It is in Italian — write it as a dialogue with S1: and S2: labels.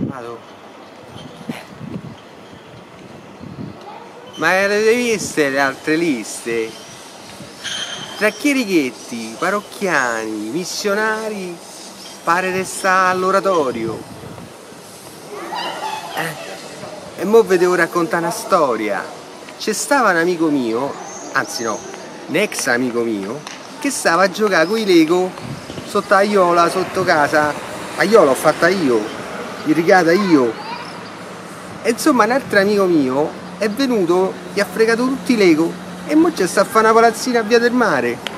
S1: Vado. Ma le avete viste le altre liste? Tra chierichetti, parrocchiani, missionari, pare resta all'oratorio. E mo' vi devo raccontare una storia. C'è stava un amico mio, anzi no, un ex amico mio, che stava a giocare con i Lego sotto Aiola, sotto casa. Aiola l'ho fatta io, irrigata io. E insomma un altro amico mio è venuto, gli ha fregato tutti i Lego e mo' c'è sta a fare una palazzina a Via del Mare.